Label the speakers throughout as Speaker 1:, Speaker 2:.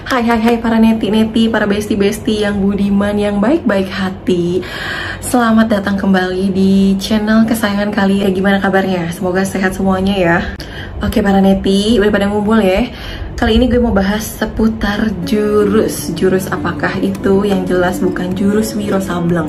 Speaker 1: Hai para neti-neti, para besti-besti yang budiman, yang baik-baik hati. Selamat datang kembali di channel kesayangan kalian. Gimana kabarnya? Semoga sehat semuanya ya. Oke para neti, udah pada ngumpul ya. Kali ini gue mau bahas seputar jurus. Jurus apakah itu? Yang jelas bukan jurus Wiro Sableng.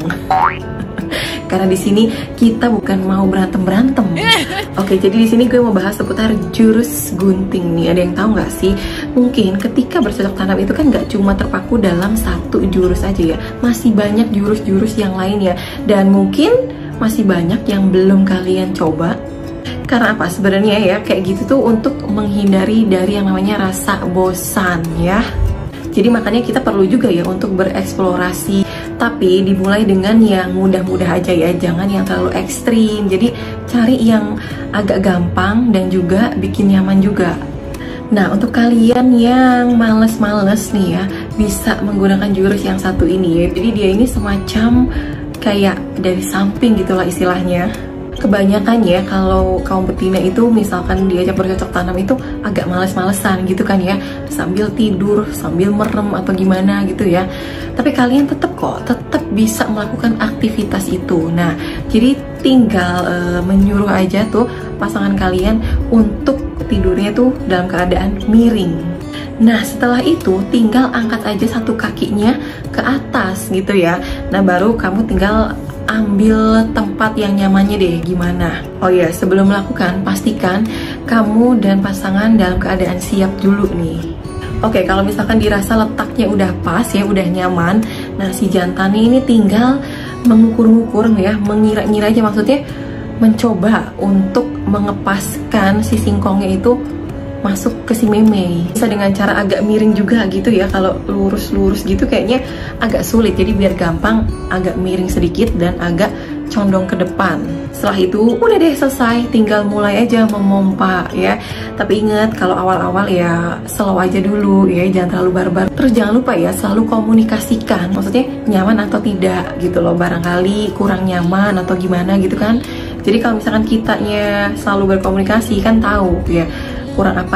Speaker 1: Karena di sini kita bukan mau berantem-berantem. Oke, jadi di sini gue mau bahas seputar jurus gunting nih. Ada yang tahu nggak sih? Mungkin ketika bercocok tanam itu kan nggak cuma terpaku dalam satu jurus aja ya. Masih banyak jurus-jurus yang lainnya. Dan mungkin masih banyak yang belum kalian coba. Karena apa? Sebenarnya ya kayak gitu tuh untuk menghindari dari yang namanya rasa bosan ya. Jadi makanya kita perlu juga ya untuk bereksplorasi, tapi dimulai dengan yang mudah-mudah aja ya, jangan yang terlalu ekstrim. Jadi cari yang agak gampang dan juga bikin nyaman juga. Nah, untuk kalian yang males-males nih ya, bisa menggunakan jurus yang satu ini ya. Jadi dia ini semacam kayak dari samping gitulah istilahnya. Kebanyakan ya kalau kaum betina itu misalkan diajak bercocok tanam itu agak males-malesan gitu kan ya, sambil tidur, sambil merem atau gimana gitu ya. Tapi kalian tetap bisa melakukan aktivitas itu. Nah, jadi tinggal menyuruh aja tuh pasangan kalian untuk tidurnya tuh dalam keadaan miring. Nah, setelah itu tinggal angkat aja satu kakinya ke atas gitu ya. Nah, baru kamu tinggal ambil tempat yang nyamannya deh, gimana? Oh ya, sebelum melakukan, pastikan kamu dan pasangan dalam keadaan siap dulu nih. Oke, kalau misalkan dirasa letaknya udah pas ya, udah nyaman, nah si jantannya ini tinggal mengukur-ngukur ya, mengira-ngira aja, maksudnya mencoba untuk mengepaskan si singkongnya itu masuk ke si meme. Bisa dengan cara agak miring juga gitu ya. Kalau lurus-lurus gitu kayaknya agak sulit. Jadi biar gampang agak miring sedikit dan agak condong ke depan. Setelah itu udah deh selesai, tinggal mulai aja memompa ya. Tapi ingat kalau awal-awal ya slow aja dulu ya, jangan terlalu barbar. Terus jangan lupa ya selalu komunikasikan. Maksudnya nyaman atau tidak gitu loh. Barangkali kurang nyaman atau gimana gitu kan. Jadi kalau misalkan kitanya selalu berkomunikasi kan tahu ya kurang apa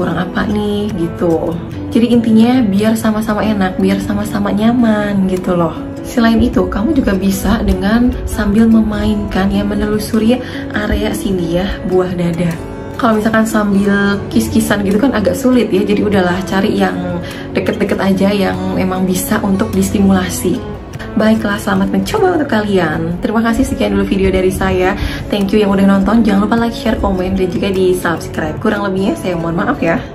Speaker 1: nih gitu. Jadi intinya biar sama-sama enak, biar sama-sama nyaman gitu loh. Selain itu kamu juga bisa dengan sambil memainkan ya, menelusuri area sini ya, buah dada. Kalau misalkan sambil kis-kisan gitu kan agak sulit ya, jadi udahlah cari yang deket-deket aja yang memang bisa untuk distimulasi. Baiklah, selamat mencoba untuk kalian. Terima kasih, sekian dulu video dari saya. Thank you yang udah nonton. Jangan lupa like, share, komen, dan juga di subscribe. Kurang lebihnya saya mohon maaf ya.